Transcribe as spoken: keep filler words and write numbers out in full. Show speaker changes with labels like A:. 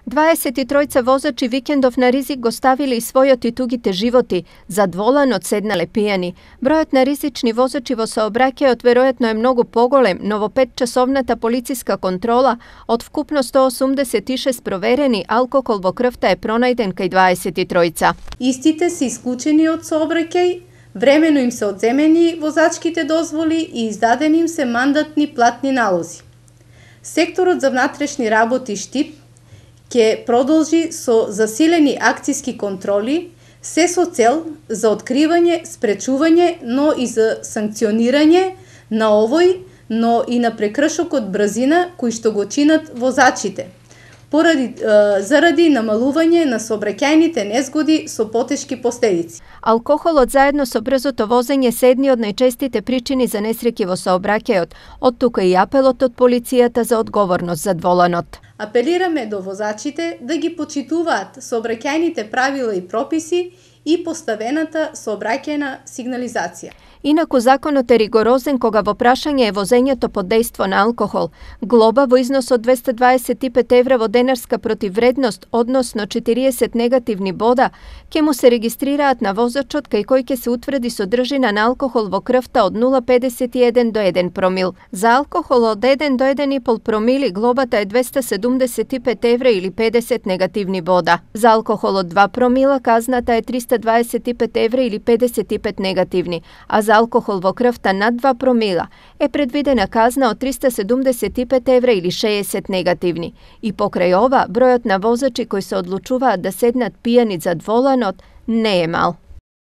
A: dvadeset trojica возачи викендов на ризик го ставили својот и тугите животи, задволан од седнале пијани. Бројот на ризични возачи во саобраќајот веројатно е многу поголем, но во петчасовната полициска контрола од вкупно сто осумдесет и шест проверени, алкохол во крвта е пронајден кај дваесет тројца.
B: Истите се исклучени од саобраќај, времено им се одземени возачките дозволи и издадени им се мандатни платни налози. Секторот за внатрешни работи Штип ќе продолжи со засилени акцијски контроли, се со цел за откривање, спречување, но и за санкционирање на овој, но и на прекршокот брзина кој што го чинат возачите, поради заради намалување на сообраќајните незгоди со потешки последици.
A: Алкохолот заедно со брзото возење се едни од најчестите причини за несреќи во саобраќајот, од тука и апелот од полицијата за одговорност за дволанот.
B: Апелираме до возачите да ги почитуваат сообраќајните правила и прописи и поставената сообраќајна сигнализација.
A: Инаку законот е ригорозен кога во прашање е возењето под дејство на алкохол. Глоба во износ од двесте дваесет и пет евра во денарска противвредност, односно четириесет негативни бода, ќе му се регистрираат на возачот кај кој ќе се утврди содржина на алкохол во крвта од нула зарез педесет и еден до еден промил. За алкохол од еден до еден и пол промили глобата е двесте седумдесет и пет евра или педесет негативни бода. За алкохол од два промила казната е триста дваесет и пет евра или педесет и пет негативни, а за алкохол во крвта над два промила е предвидена казна од триста седумдесет и пет евра или шеесет негативни. И покрај ова, бројот на возачи кои се одлучуваат да седнат пијани за дволанот не е мал.